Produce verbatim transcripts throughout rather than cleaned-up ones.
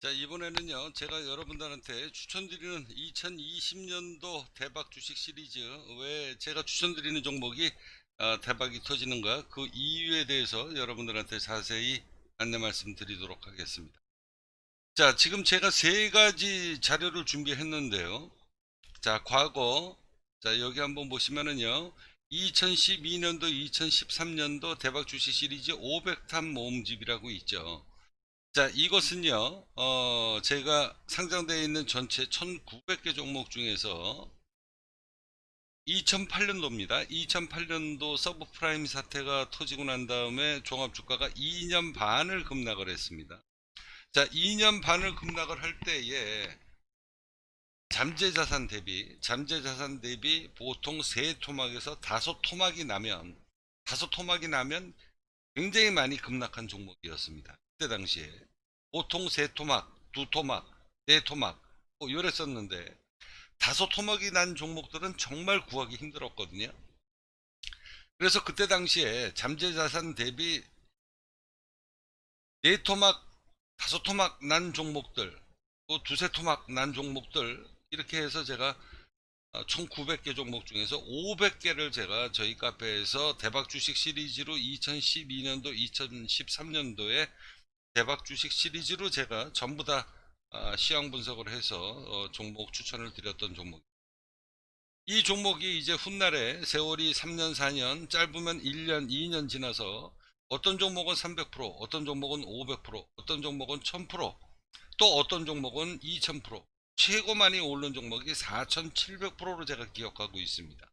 자, 이번에는요, 제가 여러분들한테 추천드리는 이천이십 년도 대박 주식 시리즈, 왜 제가 추천드리는 종목이 어, 대박이 터지는가, 그 이유에 대해서 여러분들한테 자세히 안내 말씀드리도록 하겠습니다. 자, 지금 제가 세 가지 자료를 준비했는데요. 자, 과거, 자, 여기 한번 보시면은요, 이천십이 년도, 이천십삼 년도 대박 주식 시리즈 오백 탑 모음집이라고 있죠. 자, 이것은요, 어, 제가 상장되어 있는 전체 천구백 개 종목 중에서 이천팔 년도입니다. 이천팔 년도 서브프라임 사태가 터지고 난 다음에 종합주가가 이 년 반을 급락을 했습니다. 자, 이 년 반을 급락을 할 때에 잠재자산 대비, 잠재자산 대비 보통 세 토막에서 다섯 토막이 나면, 다섯 토막이 나면 굉장히 많이 급락한 종목이었습니다. 그때 당시에. 보통 세 토막, 두 토막, 네 토막, 뭐 이랬었는데, 다섯 토막이 난 종목들은 정말 구하기 힘들었거든요. 그래서 그때 당시에 잠재자산 대비 네 토막, 다섯 토막 난 종목들, 또 두세 토막 난 종목들, 이렇게 해서 제가 천구백 개 종목 중에서 오백 개를 제가 저희 카페에서 대박 주식 시리즈로 이천십이 년도, 이천십삼 년도에 대박 주식 시리즈로 제가 전부 다 시황 분석을 해서 종목 추천을 드렸던 종목. 이 종목이 이제 훗날에 세월이 삼 년, 사 년, 짧으면 일 년, 이 년 지나서 어떤 종목은 삼백 퍼센트, 어떤 종목은 오백 퍼센트, 어떤 종목은 천 퍼센트, 또 어떤 종목은 이천 퍼센트, 최고 많이 오른 종목이 사천칠백 퍼센트로 제가 기억하고 있습니다.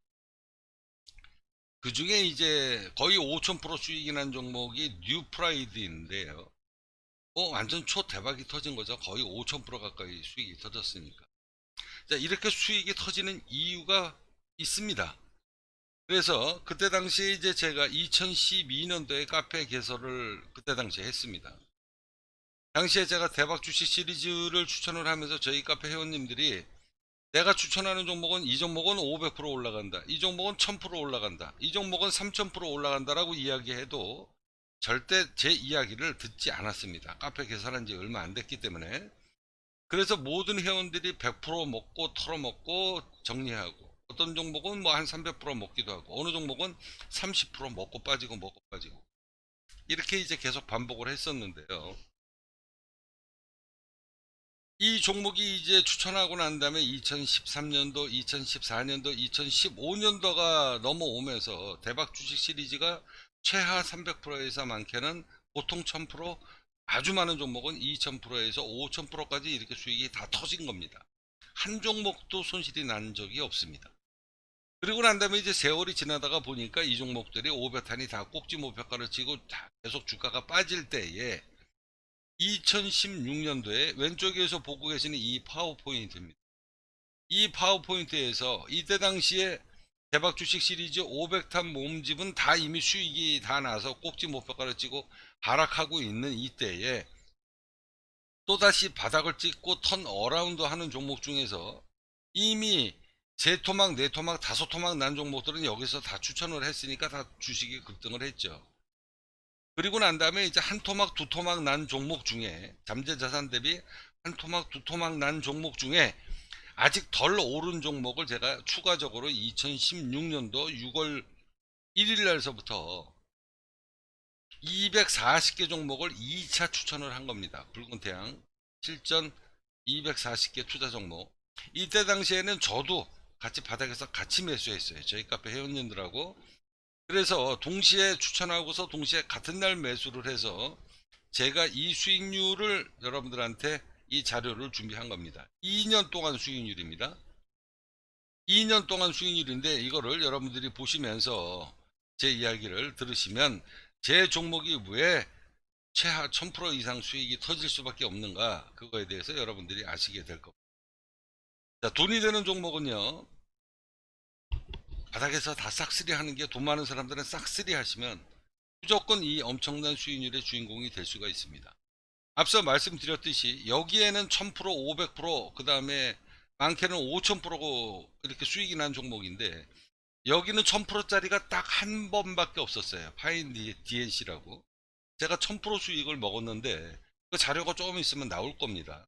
그 중에 이제 거의 오천 퍼센트 수익이 난 종목이 뉴프라이드인데요. 어, 완전 초대박이 터진 거죠. 거의 오천 퍼센트 가까이 수익이 터졌으니까. 자, 이렇게 수익이 터지는 이유가 있습니다. 그래서 그때 당시에 이제 제가 이천십이 년도에 카페 개설을 그때 당시에 했습니다. 당시에 제가 대박 주식 시리즈를 추천을 하면서 저희 카페 회원님들이 내가 추천하는 종목은 이 종목은 오백 퍼센트 올라간다, 이 종목은 천 퍼센트 올라간다, 이 종목은 삼천 퍼센트 올라간다 라고 이야기해도 절대 제 이야기를 듣지 않았습니다. 카페 개설한 지 얼마 안 됐기 때문에. 그래서 모든 회원들이 백 퍼센트 먹고 털어먹고 정리하고, 어떤 종목은 뭐 한 삼백 퍼센트 먹기도 하고, 어느 종목은 삼십 퍼센트 먹고 빠지고 먹고 빠지고, 이렇게 이제 계속 반복을 했었는데요. 이 종목이 이제 추천하고 난 다음에 이천십삼 년도, 이천십사 년도, 이천십오 년도가 넘어오면서 대박 주식 시리즈가 최하 삼백 퍼센트에서 많게는 보통 천 퍼센트, 아주 많은 종목은 이천 퍼센트에서 오천 퍼센트까지 이렇게 수익이 다 터진 겁니다. 한 종목도 손실이 난 적이 없습니다. 그리고 난 다음에 이제 세월이 지나다가 보니까 이 종목들이 오백 탄이 다 꼭지 목표가를 치고 계속 주가가 빠질 때에 이천십육 년도에 왼쪽에서 보고 계시는 이 파워포인트입니다. 이 파워포인트에서 이때 당시에 대박 주식 시리즈 오백 탑 모음집은 다 이미 수익이 다 나서 꼭지 목표가를 찍고 하락하고 있는 이때에 또다시 바닥을 찍고 턴 어라운드 하는 종목 중에서 이미 세 토막, 네 토막, 다섯 토막 난 종목들은 여기서 다 추천을 했으니까 다 주식이 급등을 했죠. 그리고 난 다음에 이제 한 토막, 두 토막 난 종목 중에, 잠재자산 대비 한 토막, 두 토막 난 종목 중에 아직 덜 오른 종목을 제가 추가적으로 이천십육 년도 유월 일일 날서부터 이백사십 개 종목을 이 차 추천을 한 겁니다. 붉은 태양 실전 이백사십 개 투자 종목. 이때 당시에는 저도 같이 바닥에서 같이 매수했어요. 저희 카페 회원님들하고. 그래서 동시에 추천하고서 동시에 같은 날 매수를 해서 제가 이 수익률을 여러분들한테 이 자료를 준비한 겁니다. 이 년 동안 수익률입니다. 이 년 동안 수익률인데 이거를 여러분들이 보시면서 제 이야기를 들으시면 제 종목이 왜 최하 천 퍼센트 이상 수익이 터질 수밖에 없는가, 그거에 대해서 여러분들이 아시게 될 겁니다. 자, 돈이 되는 종목은요, 바닥에서 다 싹쓸이 하는 게, 돈 많은 사람들은 싹쓸이 하시면 무조건 이 엄청난 수익률의 주인공이 될 수가 있습니다. 앞서 말씀드렸듯이 여기에는 천 퍼센트, 오백 퍼센트, 그 다음에 많게는 오천 퍼센트 이렇게 수익이 난 종목인데, 여기는 천 퍼센트 짜리가 딱 한 번밖에 없었어요. 파인 디엔씨라고. 제가 천 퍼센트 수익을 먹었는데 그 자료가 조금 있으면 나올 겁니다.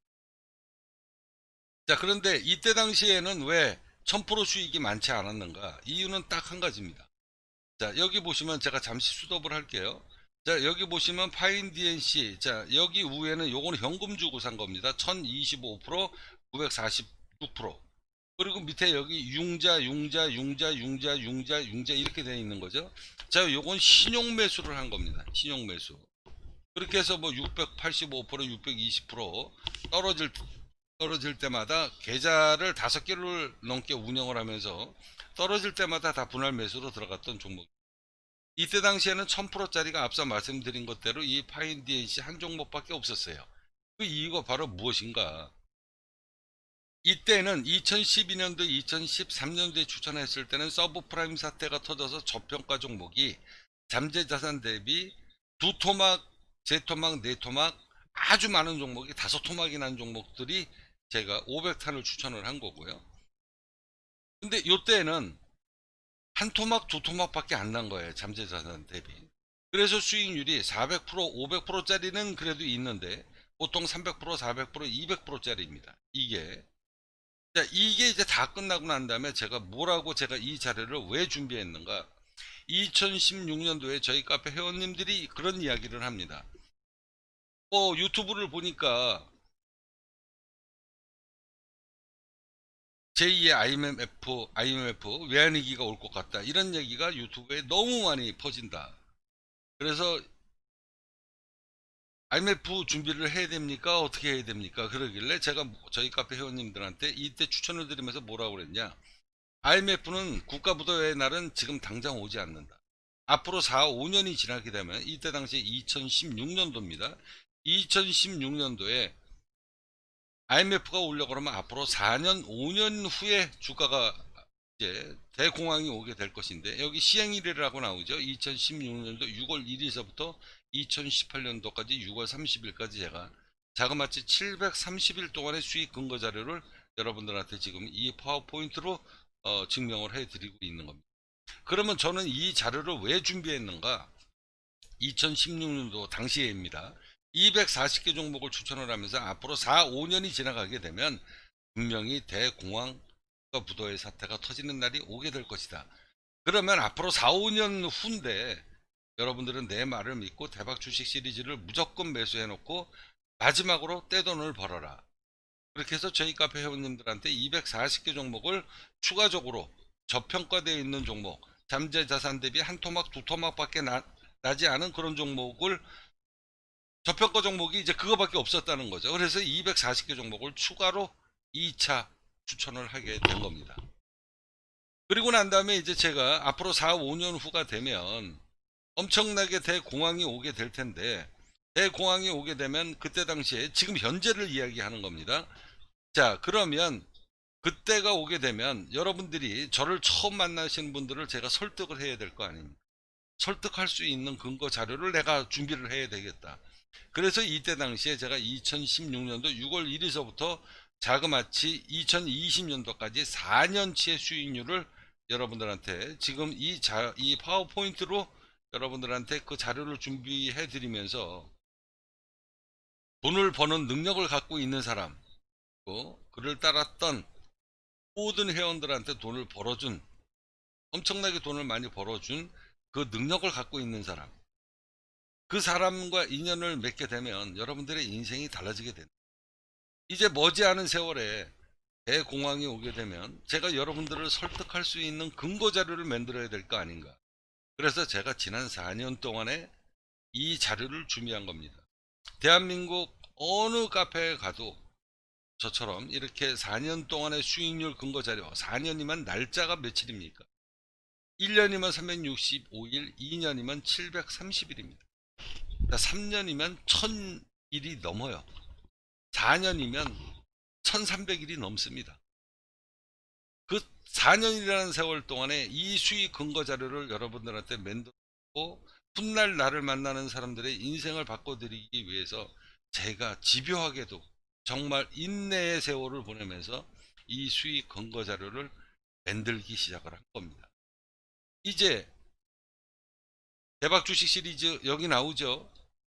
자, 그런데 이때 당시에는 왜 천 퍼센트 수익이 많지 않았는가? 이유는 딱 한 가지입니다. 자, 여기 보시면 제가 잠시 수dob을 할게요. 자, 여기 보시면 파인 디엔씨. 자, 여기 위에는 요거는 현금 주고 산 겁니다. 천이십오 퍼센트, 구백사십육 퍼센트. 그리고 밑에 여기 융자, 융자, 융자, 융자, 융자, 융자 이렇게 되어 있는 거죠. 자, 요건 신용 매수를 한 겁니다. 신용 매수. 그렇게 해서 뭐 육백팔십오 퍼센트, 육백이십 퍼센트 떨어질 떨어질 때마다 계좌를 다섯 개를 넘게 운영을 하면서 떨어질 때마다 다 분할 매수로 들어갔던 종목. 이때 당시에는 천 퍼센트짜리가 앞서 말씀드린 것대로 이 파인 디엔씨 한 종목밖에 없었어요. 그 이유가 바로 무엇인가? 이때는 이천십이 년도, 이천십삼 년도에 추천했을 때는 서브프라임 사태가 터져서 저평가 종목이 잠재자산 대비 두 토막, 세 토막, 네 토막 아주 많은 종목이 다섯 토막이 난 종목들이 제가 오백 탄을 추천을 한 거고요. 근데 이때는 한 토막, 두 토막밖에 안 난 거예요. 잠재자산 대비. 그래서 수익률이 사백 퍼센트, 오백 퍼센트짜리는 그래도 있는데 보통 삼백 퍼센트, 사백 퍼센트, 이백 퍼센트짜리입니다. 이게 자, 이게 이제 다 끝나고 난 다음에 제가 뭐라고 제가 이 자료를 왜 준비했는가? 이천십육 년도에 저희 카페 회원님들이 그런 이야기를 합니다. 뭐 유튜브를 보니까 제이의 아이엠에프, 아이엠에프 외환위기가 올 것 같다. 이런 얘기가 유튜브에 너무 많이 퍼진다. 그래서 아이엠에프 준비를 해야 됩니까? 어떻게 해야 됩니까? 그러길래 제가 저희 카페 회원님들한테 이때 추천을 드리면서 뭐라고 그랬냐? 아이엠에프는 국가부도의 날은 지금 당장 오지 않는다. 앞으로 사, 오 년이 지나게 되면 이때 당시 이천십육 년도입니다. 이천십육 년도에 아이엠에프가 오려고 그러면 앞으로 사 년, 오 년 후에 주가가 이제 대공황이 오게 될 것인데 여기 시행일이라고 나오죠. 이천십육 년도 유월 일일서부터 이천십팔 년도까지 유월 삼십일까지 제가 자그마치 칠백삼십 일 동안의 수익 근거 자료를 여러분들한테 지금 이 파워포인트로 어, 증명을 해드리고 있는 겁니다. 그러면 저는 이 자료를 왜 준비했는가? 이천십육 년도 당시에입니다. 이백사십 개 종목을 추천을 하면서 앞으로 사, 오 년이 지나가게 되면 분명히 대공황과 부도의 사태가 터지는 날이 오게 될 것이다. 그러면 앞으로 사, 오 년 후인데 여러분들은 내 말을 믿고 대박 주식 시리즈를 무조건 매수해 놓고 마지막으로 떼돈을 벌어라. 그렇게 해서 저희 카페 회원님들한테 이백사십 개 종목을 추가적으로 저평가되어 있는 종목, 잠재자산 대비 한 토막, 두 토막밖에 나, 나지 않은 그런 종목을 저평가 종목이 이제 그거밖에 없었다는 거죠. 그래서 이백사십 개 종목을 추가로 이 차 추천을 하게 된 겁니다. 그리고 난 다음에 이제 제가 앞으로 사, 오 년 후가 되면 엄청나게 대공황이 오게 될 텐데 대공황이 오게 되면 그때 당시에 지금 현재를 이야기하는 겁니다. 자, 그러면 그때가 오게 되면 여러분들이 저를 처음 만나신 분들을 제가 설득을 해야 될 거 아닙니까? 설득할 수 있는 근거 자료를 내가 준비를 해야 되겠다. 그래서 이때 당시에 제가 이천십육 년도 유월 일일서부터 자그마치 이천이십 년도까지 사 년치의 수익률을 여러분들한테 지금 이, 자, 이 파워포인트로 여러분들한테 그 자료를 준비해 드리면서 돈을 버는 능력을 갖고 있는 사람, 또 그를 따랐던 모든 회원들한테 돈을 벌어준, 엄청나게 돈을 많이 벌어준 그 능력을 갖고 있는 사람, 그 사람과 인연을 맺게 되면 여러분들의 인생이 달라지게 됩니다. 이제 머지않은 세월에 대공황이 오게 되면 제가 여러분들을 설득할 수 있는 근거 자료를 만들어야 될 거 아닌가. 그래서 제가 지난 사 년 동안에 이 자료를 준비한 겁니다. 대한민국 어느 카페에 가도 저처럼 이렇게 사 년 동안의 수익률 근거 자료, 사 년이면 날짜가 며칠입니까? 일 년이면 삼백육십오 일, 이 년이면 칠백삼십 일입니다. 삼 년이면 천 일이 넘어요. 사 년이면 천삼백 일이 넘습니다. 그 사 년이라는 세월 동안에 이 수익 근거 자료를 여러분들한테 만들고 훗날 나를 만나는 사람들의 인생을 바꿔드리기 위해서 제가 집요하게도 정말 인내의 세월을 보내면서 이 수익 근거 자료를 만들기 시작을 한 겁니다. 이제 대박 주식 시리즈 여기 나오죠.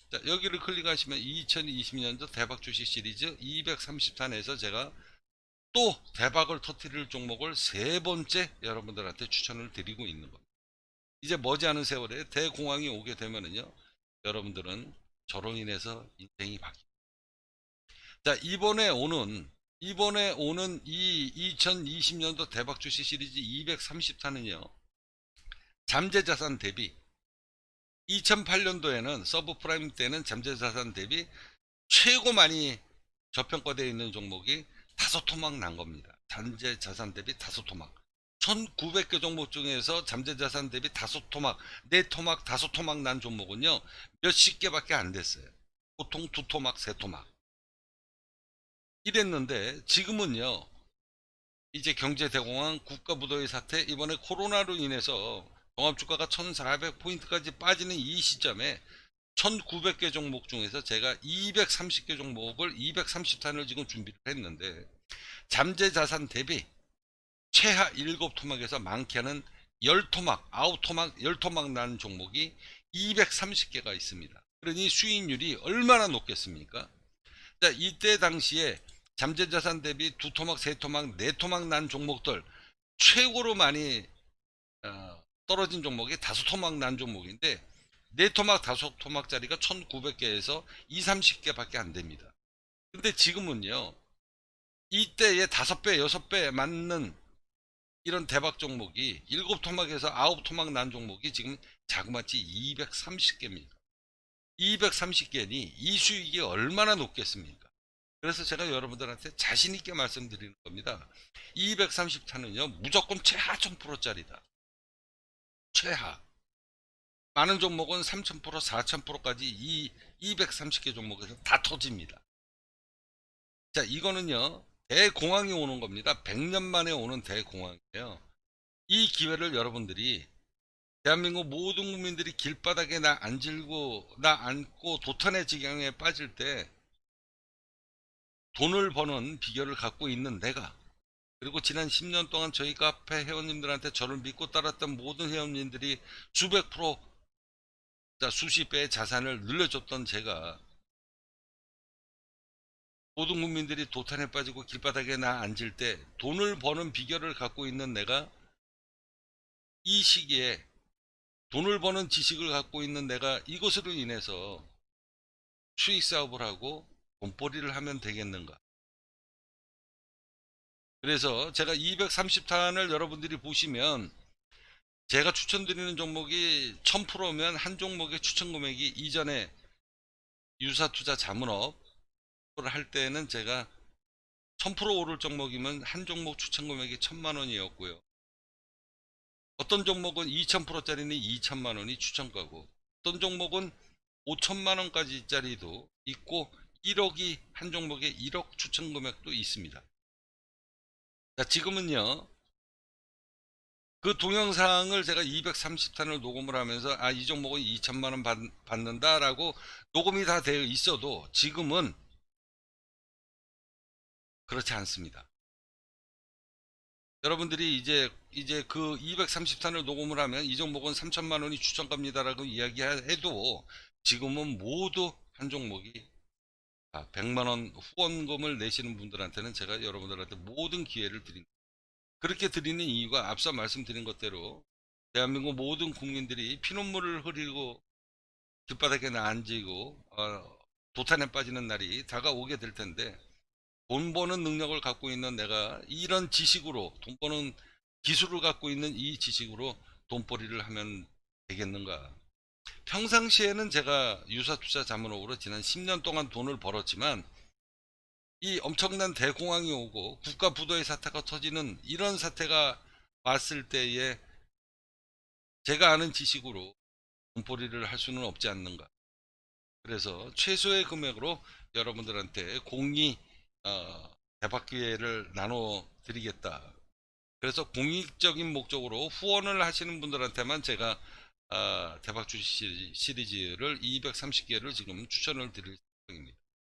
자, 여기를 클릭하시면 이천이십 년도 대박 주식 시리즈 이백삼십 탄에서 제가 또 대박을 터뜨릴 종목을 세 번째 여러분들한테 추천을 드리고 있는 겁니다. 이제 머지않은 세월에 대공황이 오게 되면은요, 여러분들은 저로 인해서 인생이 바뀝니다. 자, 이번에 오는 이번에 오는 이 이천이십 년도 대박 주식 시리즈 이백삼십 탄은요, 잠재자산 대비 이천팔 년도에는 서브프라임 때는 잠재자산 대비 최고 많이 저평가되어 있는 종목이 다섯 토막 난 겁니다. 잠재자산 대비 다섯 토막. 천구백 개 종목 중에서 잠재자산 대비 다섯 토막, 네 토막, 다섯 토막 난 종목은요, 몇십 개밖에 안 됐어요. 보통 두 토막, 세 토막. 이랬는데, 지금은요, 이제 경제대공황, 국가부도의 사태, 이번에 코로나로 인해서 종합주가가 천사백 포인트까지 빠지는 이 시점에 천구백 개 종목 중에서 제가 이백삼십 개 종목을 이백삼십 탄을 지금 준비를 했는데, 잠재자산 대비 최하 일곱 토막에서 많게는 십 토막, 아홉 토막, 십 토막 난 종목이 이백삼십 개가 있습니다. 그러니 수익률이 얼마나 높겠습니까? 자, 이때 당시에 잠재자산 대비 두 토막, 세 토막, 네 토막 난 종목들 최고로 많이 어, 떨어진 종목이 다섯 토막 난 종목인데, 네 토막, 다섯 토막짜리가 천구백 개에서 이십, 삼십 개밖에 안 됩니다. 근데 지금은요, 이때의 다섯 배, 여섯 배 맞는 이런 대박 종목이 일곱 토막에서 아홉 토막 난 종목이 지금 자그마치 이백삼십 개입니다. 이백삼십 개니 이 수익이 얼마나 높겠습니까? 그래서 제가 여러분들한테 자신있게 말씀드리는 겁니다. 이백삼십 탄은요, 무조건 최하 천 퍼센트짜리다. 최하. 많은 종목은 삼천 퍼센트, 사천 퍼센트까지 이 이백삼십 개 종목에서 다 터집니다. 자, 이거는요, 대공황이 오는 겁니다. 백 년 만에 오는 대공황이에요. 이 기회를 여러분들이, 대한민국 모든 국민들이 길바닥에 나 앉을고 나 앉고 도탄의 지경에 빠질 때 돈을 버는 비결을 갖고 있는 내가, 그리고 지난 십 년 동안 저희 카페 회원님들한테 저를 믿고 따랐던 모든 회원님들이 수백 프로, 수십 배의 자산을 늘려줬던 제가, 모든 국민들이 도탄에 빠지고 길바닥에 나 앉을 때 돈을 버는 비결을 갖고 있는 내가, 이 시기에 돈을 버는 지식을 갖고 있는 내가 이것으로 인해서 수익 사업을 하고 돈벌이를 하면 되겠는가. 그래서 제가 이백삼십 탄을 여러분들이 보시면, 제가 추천드리는 종목이 천 퍼센트면 한 종목의 추천 금액이, 이전에 유사투자 자문업을 할 때는 제가 천 퍼센트 오를 종목이면 한 종목 추천 금액이 천만 원이었고요. 어떤 종목은 이천 퍼센트짜리는 이천만 원이 추천가고, 어떤 종목은 오천만 원까지 짜리도 있고, 일억이 한 종목에 일억 추천 금액도 있습니다. 자, 지금은요, 그 동영상을 제가 이백삼십 탄을 녹음을 하면서, 아, 이 종목은 이천만 원 받, 받는다라고 녹음이 다 되어 있어도 지금은 그렇지 않습니다. 여러분들이 이제 이제 그 이백삼십 탄을 녹음을 하면 이 종목은 삼천만 원이 추천갑니다라고 이야기해도, 지금은 모두 한 종목이 백만 원 후원금을 내시는 분들한테는 제가 여러분들한테 모든 기회를 드립니다. 그렇게 드리는 이유가 앞서 말씀드린 것대로 대한민국 모든 국민들이 피눈물을 흘리고 길바닥에 앉고 어, 도탄에 빠지는 날이 다가오게 될 텐데, 돈 버는 능력을 갖고 있는 내가 이런 지식으로, 돈 버는 기술을 갖고 있는 이 지식으로 돈벌이를 하면 되겠는가. 평상시에는 제가 유사투자 자문업으로 지난 십 년 동안 돈을 벌었지만, 이 엄청난 대공황이 오고 국가 부도의 사태가 터지는 이런 사태가 왔을 때에 제가 아는 지식으로 돈벌이를 할 수는 없지 않는가. 그래서 최소의 금액으로 여러분들한테 공이 어, 대박 기회를 나눠 드리겠다. 그래서 공익적인 목적으로 후원을 하시는 분들한테만 제가 어, 대박 주식 시리즈를 이백삼십 개를 지금 추천을 드릴 생각입니다.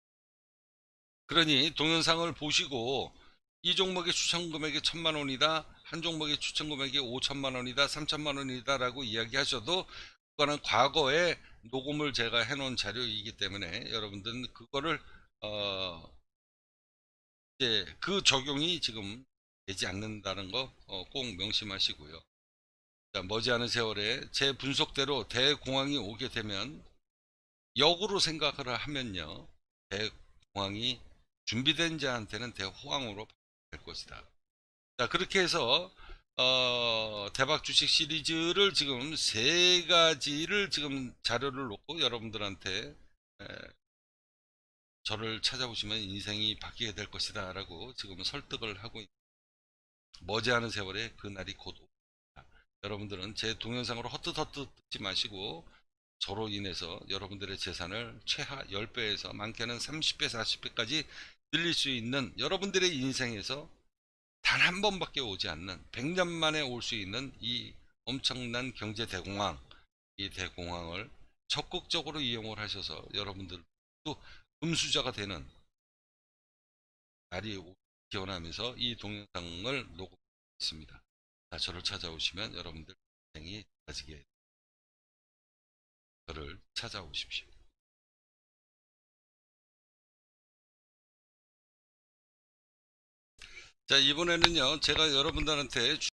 그러니 동영상을 보시고 이 종목의 추천 금액이 천만 원이다, 한 종목의 추천 금액이 오천만 원이다, 삼천만 원이다 라고 이야기하셔도 그거는 과거에 녹음을 제가 해놓은 자료이기 때문에 여러분들은 그거를 어 이제 그 적용이 지금 되지 않는다는 거 꼭 명심하시고요. 자, 머지않은 세월에 제 분석대로 대공황이 오게 되면 역으로 생각을 하면요, 대공황이 준비된 자한테는 대호황으로 될 것이다. 자, 그렇게 해서 어, 대박 주식 시리즈를 지금 세 가지를 지금 자료를 놓고 여러분들한테 에, 저를 찾아오시면 인생이 바뀌게 될 것이다 라고 지금 설득을 하고 머지않은 세월에 그날이 곧 옵니다. 여러분들은 제 동영상으로 헛뜻헛뜻 듣지 마시고 저로 인해서 여러분들의 재산을 최하 십 배에서 많게는 삼십 배 사십 배까지 늘릴 수 있는, 여러분들의 인생에서 단 한 번밖에 오지 않는 백 년 만에 올 수 있는 이 엄청난 경제 대공황, 이 대공황을 적극적으로 이용을 하셔서 여러분들도 금수저가 되는 날이 기원하면서 이 동영상을 녹음했습니다. 자, 저를 찾아오시면 여러분들 인생이 달라지게, 저를 찾아오십시오. 자, 이번에는요, 제가 여러분들한테 주...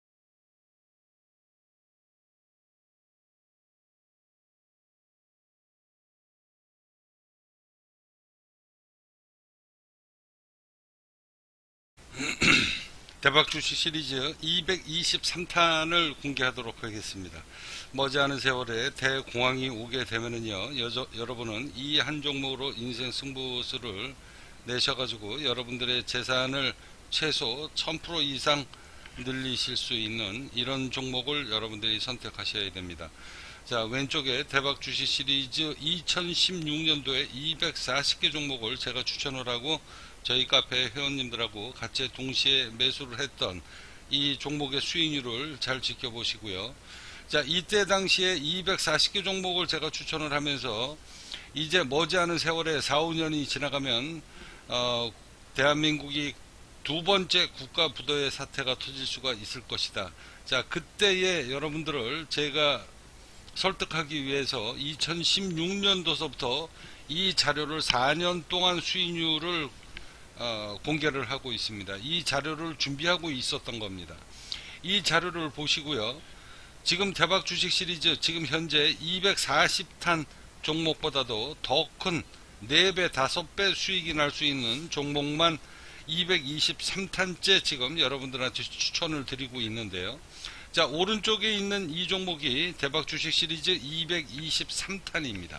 대박 주식 시리즈 이백이십삼 탄을 공개하도록 하겠습니다. 머지않은 세월에 대공황이 오게 되면은요, 여저, 여러분은 이 한 종목으로 인생 승부수를 내셔가지고 여러분들의 재산을 최소 천 퍼센트 이상 늘리실 수 있는 이런 종목을 여러분들이 선택하셔야 됩니다. 자, 왼쪽에 대박 주식 시리즈 이천십육 년도에 이백사십 개 종목을 제가 추천을 하고 저희 카페 회원님들하고 같이 동시에 매수를 했던 이 종목의 수익률을 잘 지켜보시고요. 자, 이때 당시에 이백사십 개 종목을 제가 추천을 하면서 이제 머지않은 세월에 사, 오 년이 지나가면 어, 대한민국이 두 번째 국가 부도의 사태가 터질 수가 있을 것이다. 자, 그때에 여러분들을 제가 설득하기 위해서 이천십육 년도서부터 이 자료를 사 년 동안 수익률을 어, 공개를 하고 있습니다. 이 자료를 준비하고 있었던 겁니다. 이 자료를 보시고요. 지금 대박 주식 시리즈 지금 현재 이백사십 탄 종목보다도 더 큰 네 배, 다섯 배 수익이 날 수 있는 종목만 이백이십삼 탄째 지금 여러분들한테 추천을 드리고 있는데요. 자, 오른쪽에 있는 이 종목이 대박 주식 시리즈 이백이십삼 탄입니다.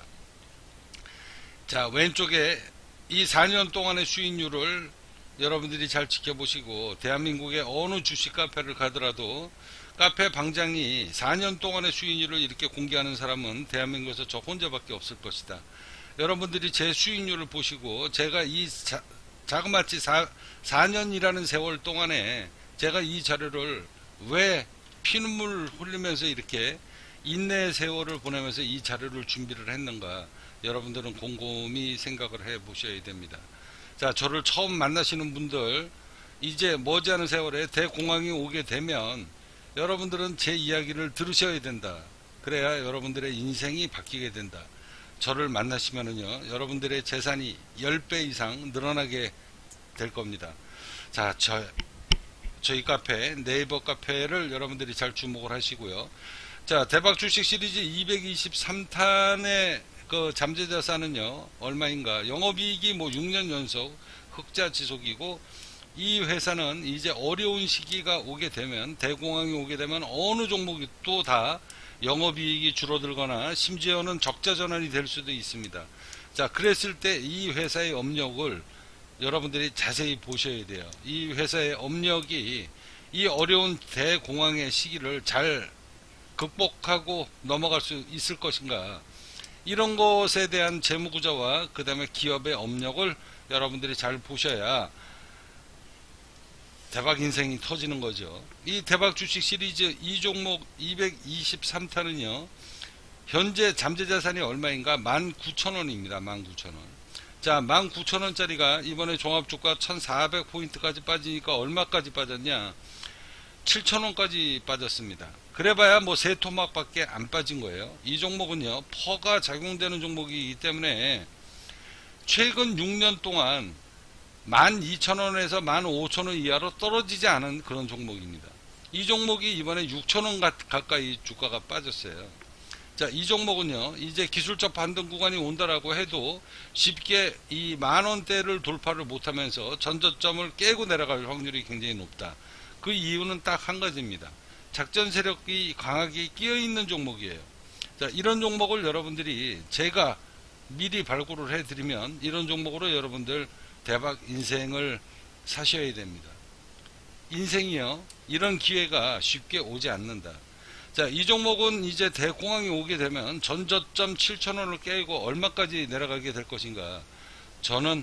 자, 왼쪽에 이 사 년 동안의 수익률을 여러분들이 잘 지켜보시고 대한민국의 어느 주식 카페를 가더라도 카페 방장이 사 년 동안의 수익률을 이렇게 공개하는 사람은 대한민국에서 저 혼자밖에 없을 것이다. 여러분들이 제 수익률을 보시고 제가 이 자, 자그마치 사, 사 년이라는 세월 동안에 제가 이 자료를 왜 피눈물 흘리면서 이렇게 인내의 세월을 보내면서 이 자료를 준비를 했는가, 여러분들은 곰곰이 생각을 해 보셔야 됩니다. 자, 저를 처음 만나시는 분들, 이제 머지않은 세월에 대공황이 오게 되면 여러분들은 제 이야기를 들으셔야 된다. 그래야 여러분들의 인생이 바뀌게 된다. 저를 만나시면은요, 여러분들의 재산이 십 배 이상 늘어나게 될 겁니다. 자, 저, 저희 카페, 네이버 카페를 여러분들이 잘 주목을 하시고요. 자, 대박 주식 시리즈 이백이십삼 탄의 그 잠재자산은요, 얼마인가? 영업이익이 뭐 육 년 연속 흑자 지속이고, 이 회사는 이제 어려운 시기가 오게 되면, 대공황이 오게 되면 어느 종목이 또 다 영업이익이 줄어들거나 심지어는 적자 전환이 될 수도 있습니다. 자, 그랬을 때 이 회사의 업력을 여러분들이 자세히 보셔야 돼요. 이 회사의 업력이 이 어려운 대공황의 시기를 잘 극복하고 넘어갈 수 있을 것인가, 이런 것에 대한 재무구조와 그 다음에 기업의 업력을 여러분들이 잘 보셔야 대박 인생이 터지는 거죠. 이 대박 주식 시리즈 이 종목 이백이십삼 탄은요 현재 잠재자산이 얼마인가? 만 구천 원입니다. 만 구천 원. 자, 만 구천 원짜리가 이번에 종합주가 천사백 포인트까지 빠지니까 얼마까지 빠졌냐? 칠천 원까지 빠졌습니다. 그래봐야 뭐 세 토막밖에 안 빠진 거예요. 이 종목은요, 퍼가 작용되는 종목이기 때문에 최근 육 년 동안 만 이천 원에서 만 오천 원 이하로 떨어지지 않은 그런 종목입니다. 이 종목이 이번에 육천 원 가까이 주가가 빠졌어요. 자, 이 종목은요, 이제 기술적 반등 구간이 온다라고 해도 쉽게 이 만원대를 돌파를 못하면서 전저점을 깨고 내려갈 확률이 굉장히 높다. 그 이유는 딱 한 가지입니다. 작전 세력이 강하게 끼어있는 종목이에요. 자, 이런 종목을 여러분들이 제가 미리 발굴을 해드리면 이런 종목으로 여러분들 대박 인생을 사셔야 됩니다. 인생이요, 이런 기회가 쉽게 오지 않는다. 자, 이 종목은 이제 대공황이 오게 되면 전저점 칠천 원을 깨고 얼마까지 내려가게 될 것인가. 저는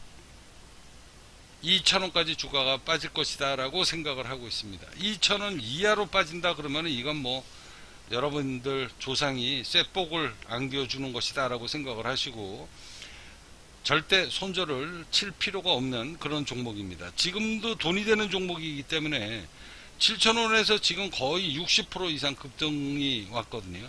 이천 원까지 주가가 빠질 것이다 라고 생각을 하고 있습니다. 이천 원 이하로 빠진다 그러면 이건 뭐 여러분들 조상이 쇠복을 안겨주는 것이다 라고 생각을 하시고 절대 손절을 칠 필요가 없는 그런 종목입니다. 지금도 돈이 되는 종목이기 때문에 칠천 원에서 지금 거의 육십 퍼센트 이상 급등이 왔거든요.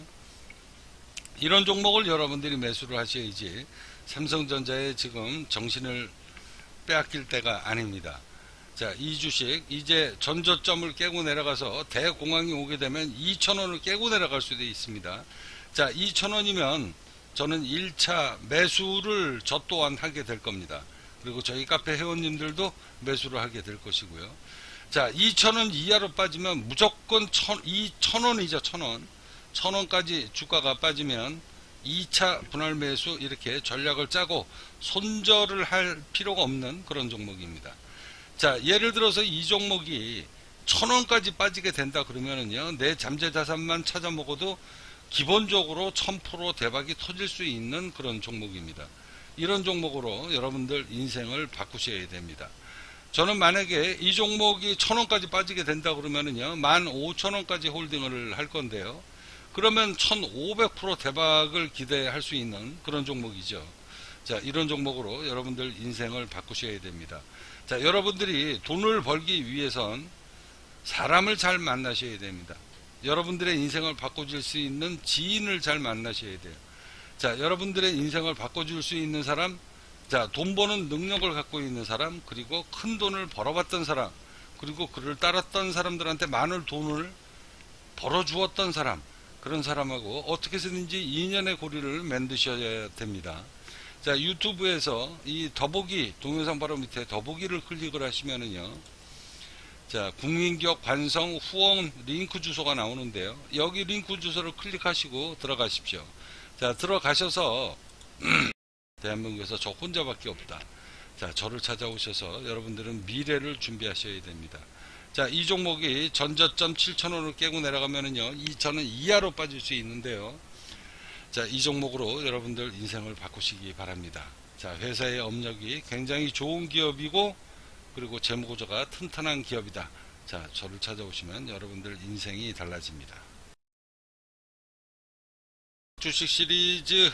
이런 종목을 여러분들이 매수를 하셔야지 삼성전자에 지금 정신을 빼앗길 때가 아닙니다. 자, 이 주식 이제 전저점을 깨고 내려가서 대공황이 오게 되면 이천 원을 깨고 내려갈 수도 있습니다. 자, 이천 원이면 저는 일 차 매수를 저 또한 하게 될 겁니다. 그리고 저희 카페 회원님들도 매수를 하게 될 것이고요. 자, 이천 원 이하로 빠지면 무조건 이천 원이죠. 천 원. 천 원까지 주가가 빠지면 이 차 분할 매수 이렇게 전략을 짜고 손절을 할 필요가 없는 그런 종목입니다. 자, 예를 들어서 이 종목이 천 원까지 빠지게 된다 그러면은요, 내 잠재 자산만 찾아 먹어도 기본적으로 천 퍼센트 대박이 터질 수 있는 그런 종목입니다. 이런 종목으로 여러분들 인생을 바꾸셔야 됩니다. 저는 만약에 이 종목이 천 원까지 빠지게 된다 그러면은요, 만 오천 원까지 홀딩을 할 건데요. 그러면 천오백 퍼센트 대박을 기대할 수 있는 그런 종목이죠. 자, 이런 종목으로 여러분들 인생을 바꾸셔야 됩니다. 자, 여러분들이 돈을 벌기 위해선 사람을 잘 만나셔야 됩니다. 여러분들의 인생을 바꿔줄 수 있는 지인을 잘 만나셔야 돼요. 자, 여러분들의 인생을 바꿔줄 수 있는 사람, 자, 돈 버는 능력을 갖고 있는 사람, 그리고 큰 돈을 벌어봤던 사람, 그리고 그를 따랐던 사람들한테 많은 돈을 벌어주었던 사람, 그런 사람하고 어떻게 해서든지 인연의 고리를 만드셔야 됩니다. 자, 유튜브에서 이 더보기, 동영상 바로 밑에 더보기를 클릭을 하시면은요, 자, 국민기업 관성 후원 링크 주소가 나오는데요. 여기 링크 주소를 클릭하시고 들어가십시오. 자, 들어가셔서 대한민국에서 저 혼자밖에 없다. 자, 저를 찾아오셔서 여러분들은 미래를 준비하셔야 됩니다. 자, 이 종목이 전저점 칠천 원을 깨고 내려가면은요, 이천 원 이하로 빠질 수 있는데요. 자, 이 종목으로 여러분들 인생을 바꾸시기 바랍니다. 자, 회사의 업력이 굉장히 좋은 기업이고, 그리고 재무구조가 튼튼한 기업이다. 자, 저를 찾아오시면 여러분들 인생이 달라집니다. 주식 시리즈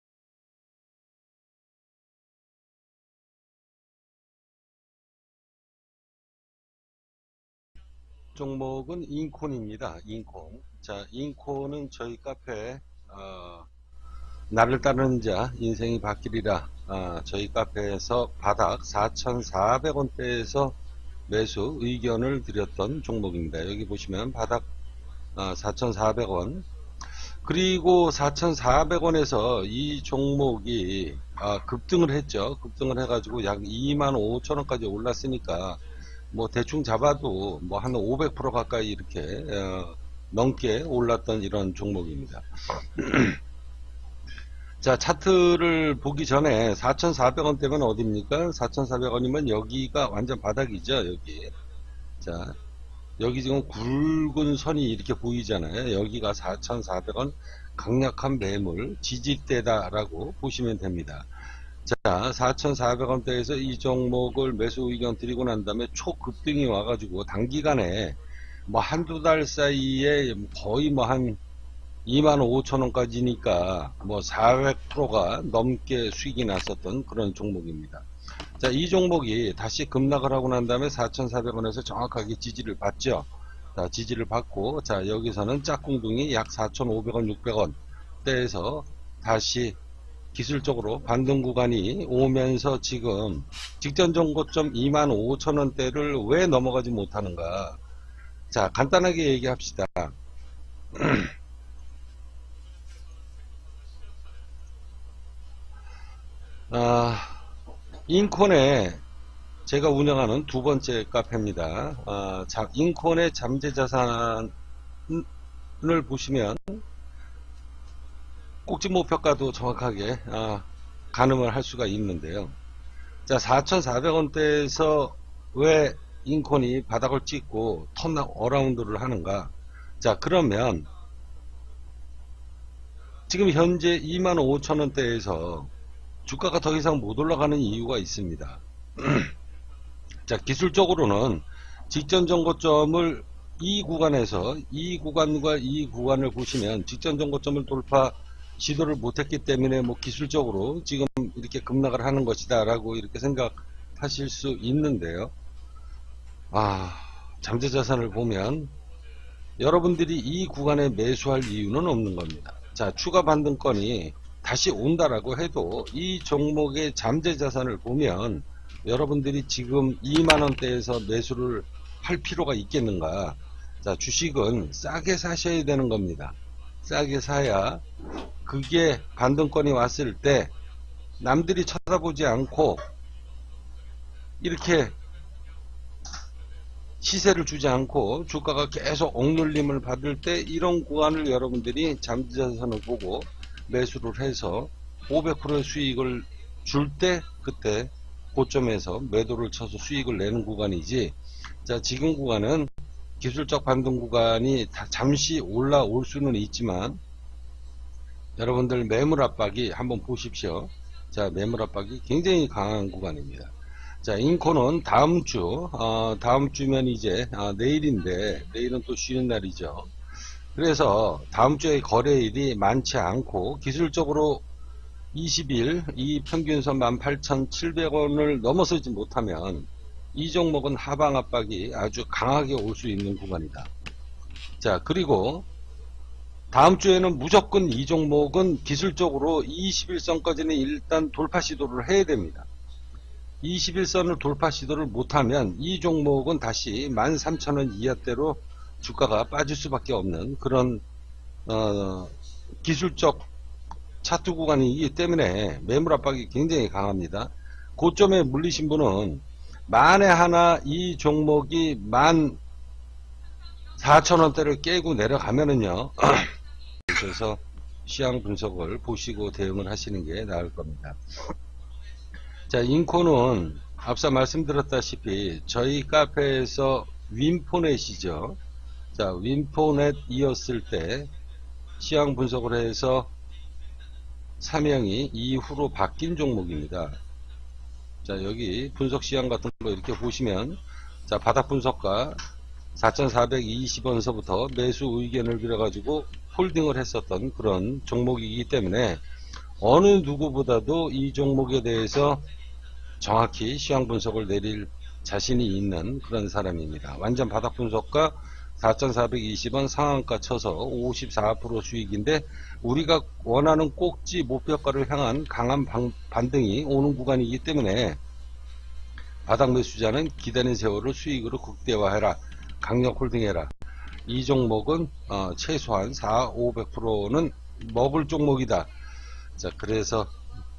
종목은 인콘입니다. 인콘. 자, 인콘은 저희 카페 어, 나를 따르는 자 인생이 바뀌리라, 어, 저희 카페에서 바닥 사천사백 원대에서 매수 의견을 드렸던 종목입니다. 여기 보시면 바닥 어, 사천사백 원, 그리고 사천사백 원에서 이 종목이 어, 급등을 했죠. 급등을 해가지고 약 이만 오천 원까지 올랐으니까 뭐 대충 잡아도 뭐 한 오백 퍼센트 가까이 이렇게 어, 넘게 올랐던 이런 종목입니다. 자, 차트를 보기 전에 사천사백 원대면 어딥니까? 사천사백 원이면 여기가 완전 바닥이죠. 여기. 자, 여기 지금 굵은 선이 이렇게 보이잖아요. 여기가 사천사백 원 강력한 매물 지지대다라고 보시면 됩니다. 자, 사천사백 원대에서 이 종목을 매수 의견 드리고 난 다음에 초급등이 와가지고 단기간에 뭐 한두 달 사이에 거의 뭐 한 이만 오천 원까지니까 뭐 사백 퍼센트가 넘게 수익이 났었던 그런 종목입니다. 자, 이 종목이 다시 급락을 하고 난 다음에 사천사백 원에서 정확하게 지지를 받죠. 자, 지지를 받고, 자, 여기서는 짝꿍둥이 약 사천오백 원, 육백 원 대에서 다시 기술적으로 반등 구간이 오면서 지금 직전 정고점 이만 오천 원대를 왜 넘어가지 못하는가. 자, 간단하게 얘기합시다. 아, 인콘에 제가 운영하는 두 번째 카페입니다. 아, 자, 인콘의 잠재자산을 보시면 꼭지 목표가도 정확하게 아, 가늠을 할 수가 있는데요. 자, 사천사백 원대에서 왜 인콘이 바닥을 찍고 턴 어라운드를 하는가. 자, 그러면 지금 현재 이만 오천 원대에서 주가가 더 이상 못 올라가는 이유가 있습니다. 자, 기술적으로는 직전 정고점을 이 구간에서 이 구간과 이 구간을 보시면 직전 정고점을 돌파 시도를 못했기 때문에 뭐 기술적으로 지금 이렇게 급락을 하는 것이다 라고 이렇게 생각하실 수 있는데요. 아, 잠재자산을 보면 여러분들이 이 구간에 매수할 이유는 없는 겁니다. 자, 추가 반등권이 다시 온다라고 해도 이 종목의 잠재자산을 보면 여러분들이 지금 이만 원대에서 매수를 할 필요가 있겠는가. 자, 주식은 싸게 사셔야 되는 겁니다. 싸게 사야 그게 반등권이 왔을 때 남들이 쳐다보지 않고 이렇게 시세를 주지 않고 주가가 계속 억눌림을 받을 때 이런 구간을 여러분들이 잠재자산을 보고 매수를 해서 오백 퍼센트의 수익을 줄 때 그때 고점에서 매도를 쳐서 수익을 내는 구간이지. 자, 지금 구간은 기술적 반등 구간이 다 잠시 올라올 수는 있지만 여러분들 매물 압박이 한번 보십시오. 자, 매물 압박이 굉장히 강한 구간입니다. 자, 인코는 다음 주, 어, 다음 주면 이제 어, 내일인데 내일은 또 쉬는 날이죠. 그래서 다음 주에 거래일이 많지 않고 기술적으로 이십 일 이 평균선 만 팔천칠백 원을 넘어서지 못하면 이 종목은 하방 압박이 아주 강하게 올 수 있는 구간이다. 자, 그리고 다음 주에는 무조건 이 종목은 기술적으로 이십일 선까지는 일단 돌파 시도를 해야 됩니다. 이십일 선을 돌파 시도를 못하면 이 종목은 다시 만 삼천 원 이하대로 주가가 빠질 수밖에 없는 그런 어, 기술적 차트 구간이기 때문에 매물 압박이 굉장히 강합니다. 고점에 물리신 분은 만에 하나 이 종목이 만 사천 원대를 깨고 내려가면은요 그래서 시황 분석을 보시고 대응을 하시는 게 나을 겁니다. 자, 인코는 앞서 말씀드렸다시피 저희 카페에서 윈포넷이죠. 자, 윈포넷이었을 때 시황 분석을 해서 사명이 이후로 바뀐 종목입니다. 자, 여기 분석 시황 같은 거 이렇게 보시면 자, 바닥 분석가 사천사백이십 원서부터 매수 의견을 빌어가지고 홀딩을 했었던 그런 종목이기 때문에 어느 누구보다도 이 종목에 대해서 정확히 시황 분석을 내릴 자신이 있는 그런 사람입니다. 완전 바닥 분석가 사천사백이십 원 상한가 쳐서 오십사 퍼센트 수익인데 우리가 원하는 꼭지 목표가를 향한 강한 방, 반등이 오는 구간이기 때문에 바닥 매수자는 기다린 세월을 수익으로 극대화해라. 강력 홀딩해라. 이 종목은 어, 최소한 사백, 오백 퍼센트는 먹을 종목이다. 자, 그래서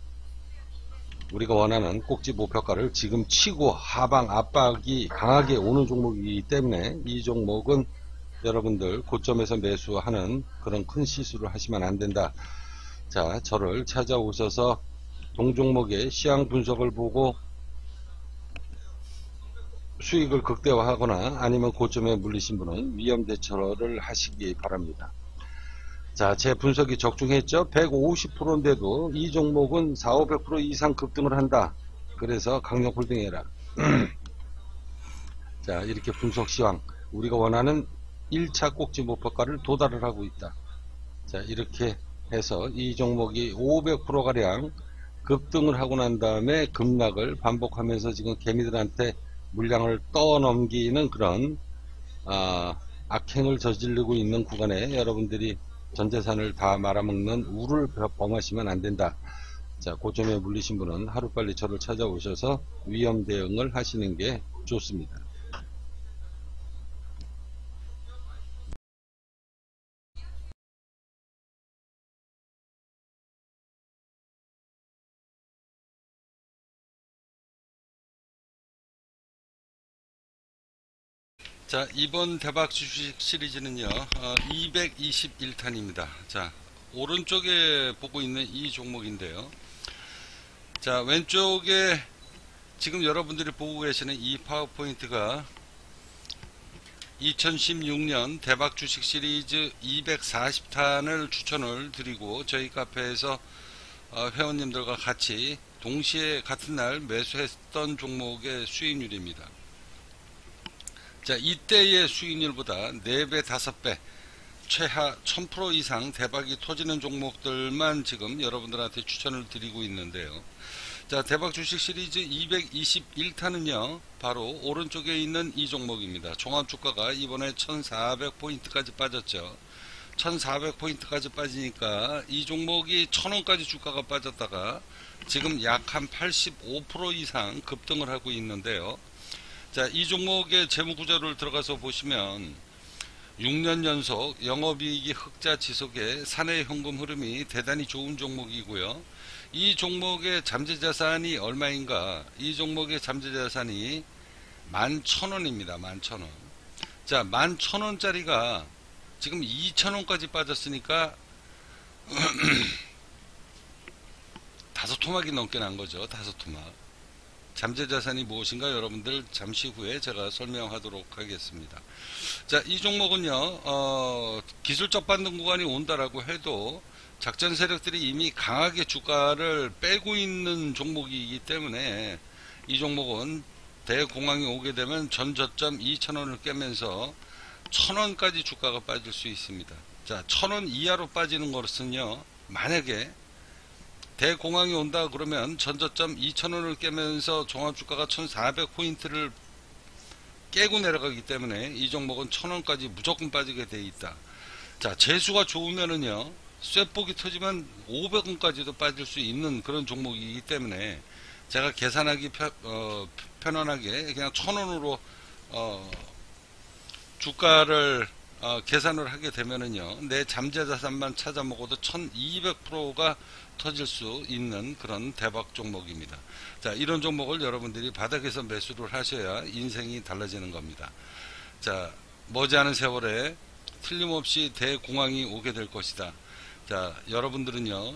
우리가 원하는 꼭지 목표가를 지금 치고 하방 압박이 강하게 오는 종목이기 때문에 이 종목은 여러분들 고점에서 매수하는 그런 큰 실수를 하시면 안 된다. 자, 저를 찾아오셔서 동종목의 시황 분석을 보고 수익을 극대화하거나 아니면 고점에 물리신 분은 위험 대처를 하시기 바랍니다. 자, 제 분석이 적중했죠. 백오십 퍼센트인데도 이 종목은 사백, 오백 퍼센트 이상 급등을 한다. 그래서 강력 홀딩해라. 자, 이렇게 분석 시황 우리가 원하는 일 차 꼭지 목표가를 도달을 하고 있다. 자, 이렇게 해서 이 종목이 오백 퍼센트 가량 급등을 하고 난 다음에 급락을 반복하면서 지금 개미들한테 물량을 떠넘기는 그런 아, 악행을 저지르고 있는 구간에 여러분들이 전 재산을 다 말아먹는 우를 범하시면 안 된다. 자, 고점에 물리신 분은 하루빨리 저를 찾아오셔서 위험 대응을 하시는 게 좋습니다. 자, 이번 대박 주식 시리즈는요, 어, 이백이십일 탄입니다. 자, 오른쪽에 보고 있는 이 종목인데요. 자, 왼쪽에 지금 여러분들이 보고 계시는 이 파워포인트가 이천십육 년 대박 주식 시리즈 이백사십 탄을 추천을 드리고 저희 카페에서 어, 회원님들과 같이 동시에 같은 날 매수했던 종목의 수익률입니다. 자, 이때의 수익률보다 네 배, 다섯 배, 최하 천 퍼센트 이상 대박이 터지는 종목들만 지금 여러분들한테 추천을 드리고 있는데요. 자, 대박 주식 시리즈 이백이십일 탄은요, 바로 오른쪽에 있는 이 종목입니다. 종합주가가 이번에 천사백 포인트까지 빠졌죠. 천사백 포인트까지 빠지니까 이 종목이 천 원까지 주가가 빠졌다가 지금 약 한 팔십오 퍼센트 이상 급등을 하고 있는데요. 자, 이 종목의 재무구조를 들어가서 보시면 육 년 연속 영업이익이 흑자 지속의 사내 현금 흐름이 대단히 좋은 종목이고요. 이 종목의 잠재자산이 얼마인가? 이 종목의 잠재자산이 만 천 원입니다. 만 천 원. 자, 만 천 원짜리가 지금 이천 원까지 빠졌으니까 다섯 토막이 넘게 난 거죠. 다섯 토막. 잠재자산이 무엇인가 여러분들 잠시 후에 제가 설명하도록 하겠습니다. 자, 이 종목은요, 어, 기술적 반등 구간이 온다라고 해도 작전 세력들이 이미 강하게 주가를 빼고 있는 종목이기 때문에 이 종목은 대공황이 오게 되면 전 저점 이천 원을 깨면서 천 원까지 주가가 빠질 수 있습니다. 자, 천 원 이하로 빠지는 것은요, 만약에 대공황이 온다 그러면 전저점 이천 원을 깨면서 종합주가가 천사백 포인트를 깨고 내려가기 때문에 이 종목은 천 원까지 무조건 빠지게 돼 있다. 자, 재수가 좋으면은요, 쇠폭이 터지면 오백 원까지도 빠질 수 있는 그런 종목이기 때문에 제가 계산하기 편, 어, 편안하게 그냥 천 원으로 어, 주가를 어, 계산을 하게 되면은요, 내 잠재자산만 찾아 먹어도 천이백 퍼센트가 터질 수 있는 그런 대박 종목입니다. 자, 이런 종목을 여러분들이 바닥에서 매수를 하셔야 인생이 달라지는 겁니다. 자, 머지않은 세월에 틀림없이 대공황이 오게 될 것이다. 자, 여러분들은요,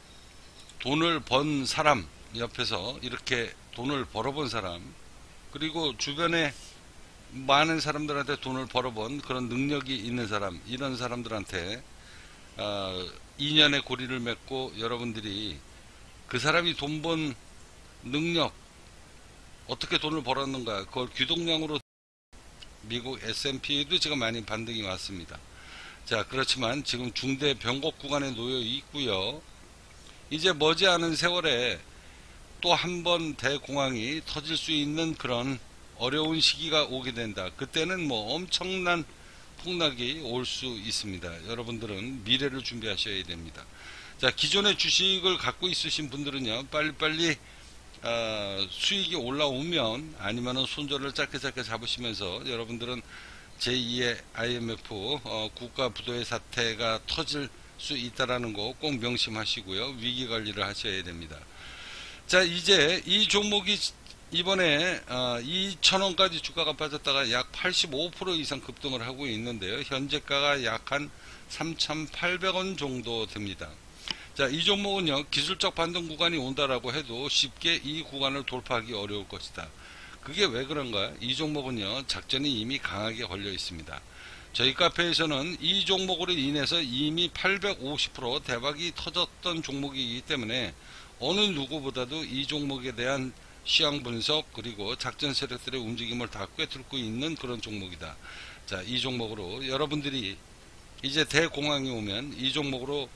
돈을 번 사람 옆에서 이렇게 돈을 벌어본 사람, 그리고 주변에 많은 사람들한테 돈을 벌어본 그런 능력이 있는 사람, 이런 사람들한테 어, 인연의 고리를 맺고 여러분들이 그 사람이 돈 번 능력, 어떻게 돈을 벌었는가, 그걸 귀동량으로 미국 에스 앤 피에도 지금 많이 반등이 왔습니다. 자, 그렇지만 지금 중대 변곡 구간에 놓여 있고요. 이제 머지않은 세월에 또 한 번 대공황이 터질 수 있는 그런 어려운 시기가 오게 된다. 그때는 뭐 엄청난 폭락이 올 수 있습니다. 여러분들은 미래를 준비하셔야 됩니다. 자, 기존의 주식을 갖고 있으신 분들은요, 빨리빨리 어, 수익이 올라오면 아니면은 손절을 짧게 짧게 잡으시면서 여러분들은 제이의 아이 엠 에프 어, 국가 부도의 사태가 터질 수 있다라는 거 꼭 명심하시고요. 위기 관리를 하셔야 됩니다. 자, 이제 이 종목이 이번에 어, 이천 원까지 주가가 빠졌다가 약 팔십오 퍼센트 이상 급등을 하고 있는데요. 현재가가 약 한 삼천팔백 원 정도 됩니다. 자, 이 종목은요, 기술적 반등 구간이 온다라고 해도 쉽게 이 구간을 돌파하기 어려울 것이다. 그게 왜 그런가? 이 종목은요, 작전이 이미 강하게 걸려 있습니다. 저희 카페에서는 이 종목으로 인해서 이미 팔백오십 퍼센트 대박이 터졌던 종목이기 때문에 어느 누구보다도 이 종목에 대한 시황 분석 그리고 작전 세력들의 움직임을 다 꿰뚫고 있는 그런 종목이다. 자, 이 종목으로 여러분들이 이제 대공황이 오면 이 종목으로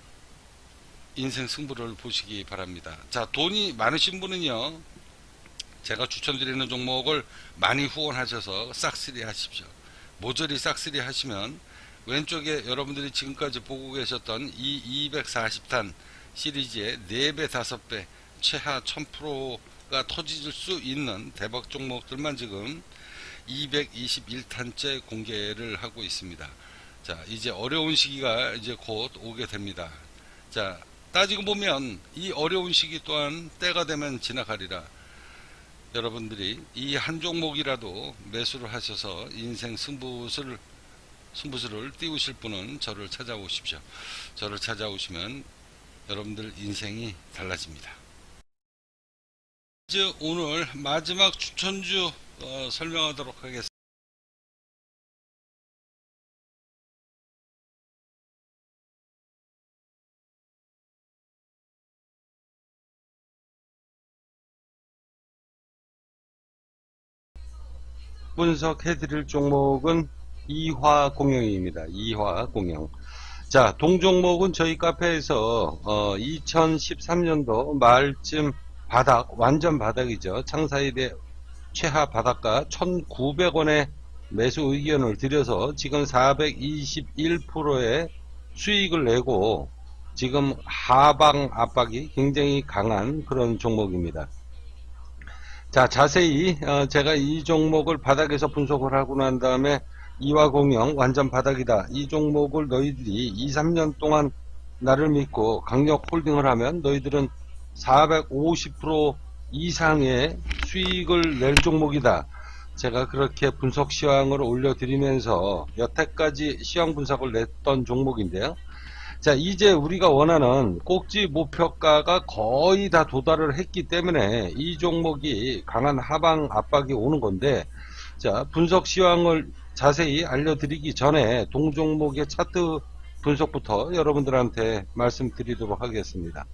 인생 승부를 보시기 바랍니다. 자, 돈이 많으신 분은요, 제가 추천드리는 종목을 많이 후원하셔서 싹쓸이 하십시오. 모조리 싹쓸이 하시면 왼쪽에 여러분들이 지금까지 보고 계셨던 이 이백사십 탄 시리즈의 네 배, 다섯 배 최하 천 퍼센트가 터질 수 있는 대박 종목들만 지금 이백이십일 탄째 공개를 하고 있습니다. 자, 이제 어려운 시기가 이제 곧 오게 됩니다. 자, 따지고 보면 이 어려운 시기 또한 때가 되면 지나가리라. 여러분들이 이 한 종목이라도 매수를 하셔서 인생 승부수를 승부수를 띄우실 분은 저를 찾아오십시오. 저를 찾아오시면 여러분들 인생이 달라집니다. 이제 오늘 마지막 추천주 어, 설명하도록 하겠습니다. 분석해드릴 종목은 이화공영입니다. 이화공영. 자, 동종목은 저희 카페에서 어, 이천십삼 년도 말쯤 바닥, 완전 바닥이죠. 창사일의 최하 바닥가 천구백 원에 매수 의견을 드려서 지금 사백이십일 퍼센트의 수익을 내고 지금 하방 압박이 굉장히 강한 그런 종목입니다. 자, 자세히 어, 제가 이 종목을 바닥에서 분석을 하고 난 다음에 이화공영 완전 바닥이다. 이 종목을 너희들이 이, 삼 년 동안 나를 믿고 강력 홀딩을 하면 너희들은 사백오십 퍼센트 이상의 수익을 낼 종목이다. 제가 그렇게 분석 시황을 올려드리면서 여태까지 시황 분석을 냈던 종목인데요. 자, 이제 우리가 원하는 꼭지 목표가가 거의 다 도달을 했기 때문에 이 종목이 강한 하방 압박이 오는 건데, 자, 분석 시황을 자세히 알려드리기 전에 동종목의 차트 분석부터 여러분들한테 말씀드리도록 하겠습니다.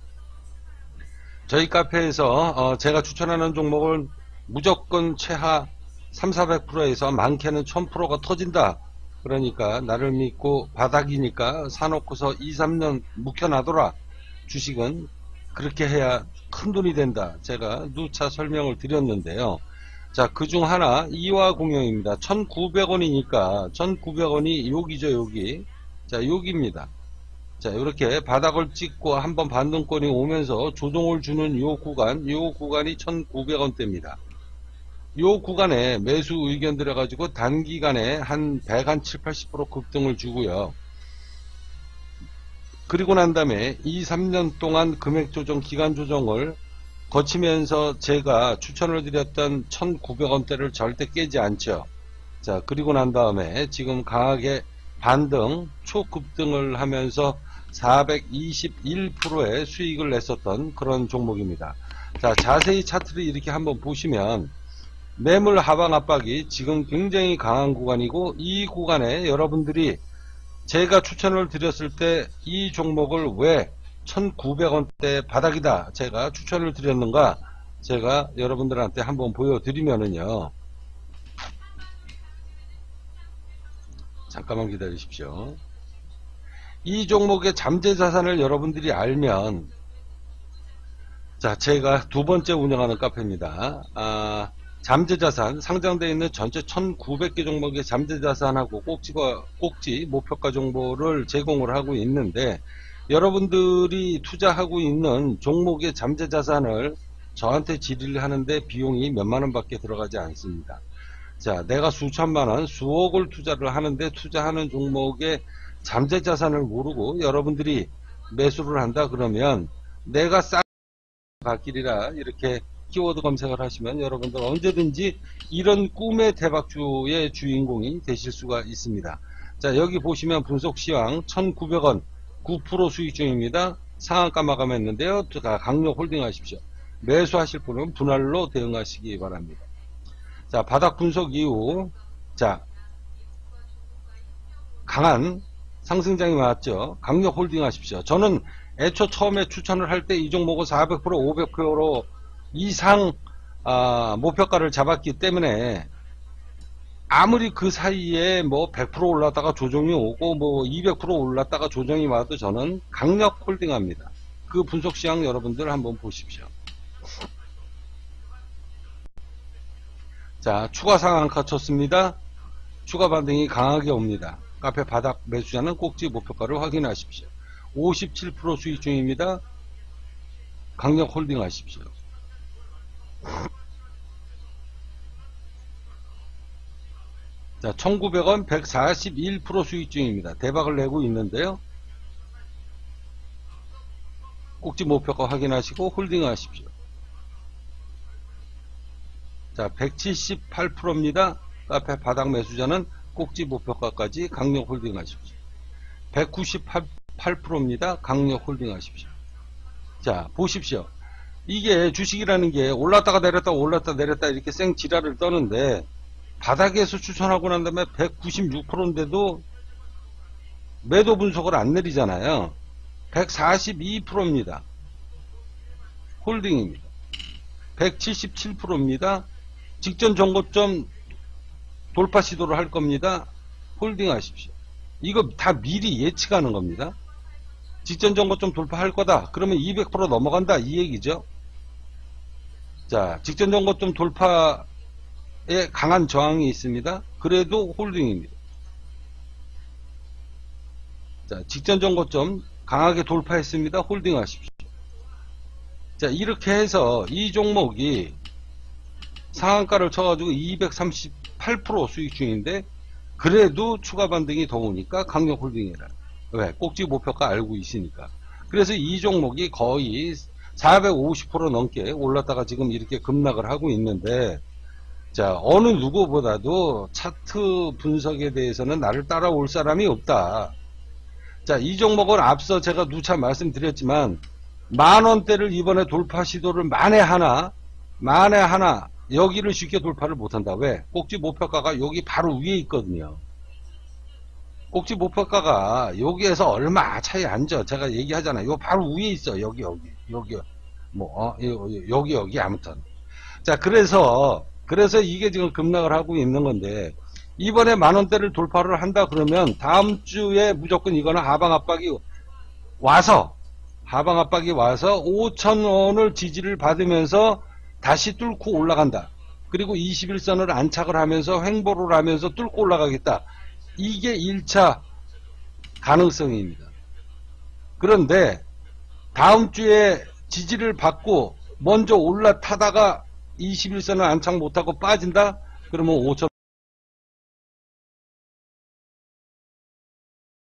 저희 카페에서 어 제가 추천하는 종목은 무조건 최하 삼, 사백 퍼센트에서 많게는 천 퍼센트가 터진다. 그러니까 나를 믿고 바닥이니까 사놓고서 이, 삼 년 묵혀놔둬라. 주식은 그렇게 해야 큰 돈이 된다. 제가 누차 설명을 드렸는데요. 자, 그중 하나 이화공영입니다. 천구백 원이니까 천구백 원이 여기죠, 여기. 자, 여기입니다. 자, 이렇게 바닥을 찍고 한번 반등권이 오면서 조정을 주는 요 구간, 요 구간이 천구백 원대입니다. 요 구간에 매수 의견 들어가지고 단기간에 한 백, 한 칠, 팔십 퍼센트 급등을 주고요. 그리고 난 다음에 이, 삼 년 동안 금액 조정, 기간 조정을 거치면서 제가 추천을 드렸던 천구백 원대를 절대 깨지 않죠. 자, 그리고 난 다음에 지금 강하게 반등, 초급등을 하면서 사백이십일 퍼센트의 수익을 냈었던 그런 종목입니다. 자, 자세히 차트를 이렇게 한번 보시면 매물 하방 압박이 지금 굉장히 강한 구간이고, 이 구간에 여러분들이 제가 추천을 드렸을 때 이 종목을 왜 천구백 원대 바닥이다 제가 추천을 드렸는가, 제가 여러분들한테 한번 보여드리면은요, 잠깐만 기다리십시오. 이 종목의 잠재 자산을 여러분들이 알면, 자, 제가 두 번째 운영하는 카페입니다. 아, 잠재 자산, 상장되어 있는 전체 천구백 개 종목의 잠재 자산하고 꼭지가, 꼭지 목표가 정보를 제공을 하고 있는데, 여러분들이 투자하고 있는 종목의 잠재 자산을 저한테 질의를 하는데 비용이 몇만 원 밖에 들어가지 않습니다. 자, 내가 수천만 원, 수억을 투자를 하는데 투자하는 종목의 잠재 자산을 모르고 여러분들이 매수를 한다 그러면 내가 싹 갓길이라 이렇게 키워드 검색을 하시면 여러분들 언제든지 이런 꿈의 대박주의 주인공이 되실 수가 있습니다. 자, 여기 보시면 분석 시황 천구백 원 구 퍼센트 수익 중입니다. 상한가 마감했는데요. 강력 홀딩 하십시오. 매수하실 분은 분할로 대응하시기 바랍니다. 자, 바닥 분석 이후, 자, 강한 상승장이 왔죠. 강력 홀딩 하십시오. 저는 애초 처음에 추천을 할 때 이 종목은 사백 퍼센트, 오백 퍼센트 이상 아, 목표가를 잡았기 때문에 아무리 그 사이에 뭐 백 퍼센트 올랐다가 조정이 오고 뭐 이백 퍼센트 올랐다가 조정이 와도 저는 강력 홀딩합니다. 그 분석 시황 여러분들 한번 보십시오. 자, 추가 상한가 쳤습니다. 추가 반등이 강하게 옵니다. 카페 바닥 매수자는 꼭지 목표가를 확인하십시오. 오십칠 퍼센트 수익 중입니다. 강력 홀딩 하십시오. 자, 천구백 원 백사십일 퍼센트 수익 중입니다. 대박을 내고 있는데요. 꼭지 목표가 확인하시고 홀딩 하십시오. 자, 백칠십팔 퍼센트입니다. 카페 바닥 매수자는 꼭지 목표가까지 강력 홀딩 하십시오. 백구십팔 퍼센트입니다. 강력 홀딩 하십시오. 자, 보십시오. 이게 주식이라는 게 올랐다가 내렸다가 올랐다 내렸다 이렇게 생 지랄을 떠는데 바닥에서 추천하고 난 다음에 백구십육 퍼센트인데도 매도 분석을 안 내리잖아요. 백사십이 퍼센트입니다. 홀딩입니다. 백칠십칠 퍼센트입니다. 직전 정고점 돌파 시도를 할 겁니다. 홀딩 하십시오. 이거 다 미리 예측하는 겁니다. 직전 정고점 돌파할 거다. 그러면 이백 퍼센트 넘어간다. 이 얘기죠. 자, 직전 정고점 돌파에 강한 저항이 있습니다. 그래도 홀딩입니다. 자, 직전 정고점 강하게 돌파했습니다. 홀딩 하십시오. 자, 이렇게 해서 이 종목이 상한가를 쳐가지고 이백삼십팔 퍼센트 수익 중인데 그래도 추가 반등이 더 오니까 강력 홀딩해라. 왜? 꼭지 목표가 알고 있으니까. 그래서 이 종목이 거의 사백오십 퍼센트 넘게 올랐다가 지금 이렇게 급락을 하고 있는데, 자, 어느 누구보다도 차트 분석에 대해서는 나를 따라올 사람이 없다. 자, 이 종목은 앞서 제가 누차 말씀드렸지만 만원대를 이번에 돌파 시도를 만에 하나 만에 하나 여기를 쉽게 돌파를 못한다. 왜? 꼭지 목표가가 여기 바로 위에 있거든요. 꼭지 목표가가 여기에서 얼마 차이 안 져. 제가 얘기하잖아요. 요 바로 위에 있어. 여기 여기 여기 뭐 어, 여기 여기 아무튼. 자, 그래서 그래서 이게 지금 급락을 하고 있는 건데, 이번에 만원대를 돌파를 한다 그러면 다음 주에 무조건 이거는 하방 압박이 와서 하방 압박이 와서 오천 원을 지지를 받으면서 다시 뚫고 올라간다. 그리고 이십일선을 안착을 하면서 횡보를 하면서 뚫고 올라가겠다. 이게 일 차 가능성입니다. 그런데 다음 주에 지지를 받고 먼저 올라타다가 이십일선을 안착 못하고 빠진다? 그러면 오천